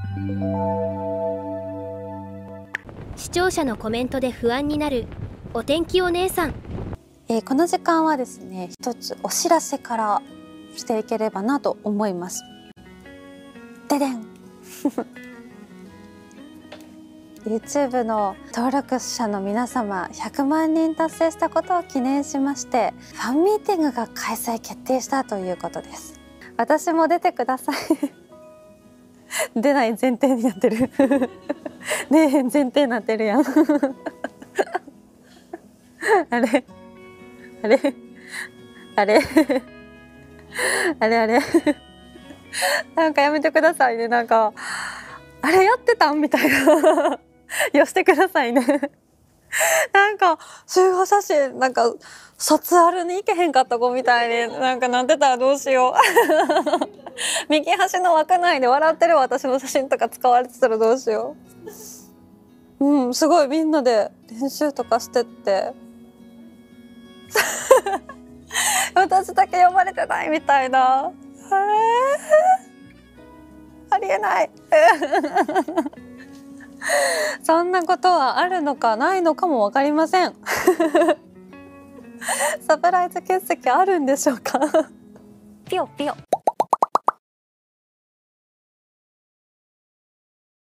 視聴者のコメントで不安になるお天気お姉さん。 この時間はですね、一つお知らせからしていければなと思います。ででんYouTube の登録者の皆様100万人達成したことを記念しまして、ファンミーティングが開催決定したということです。私も出てください出ない前提になってるねえ、前提になってるやんあれあれあれあれあれなんかやめてくださいね。なんかあれやってたんみたいなよしてくださいねなんか集合写真なんか卒アルに行けへんかった子みたいになんかなってたらどうしよう右端の枠内で笑ってる私の写真とか使われてたらどうしよう。うん、すごいみんなで練習とかしてって私だけ呼ばれてないみたいな。ありえないそんなことはあるのかないのかも分かりませんサプライズ欠席あるんでしょうかピヨピヨ。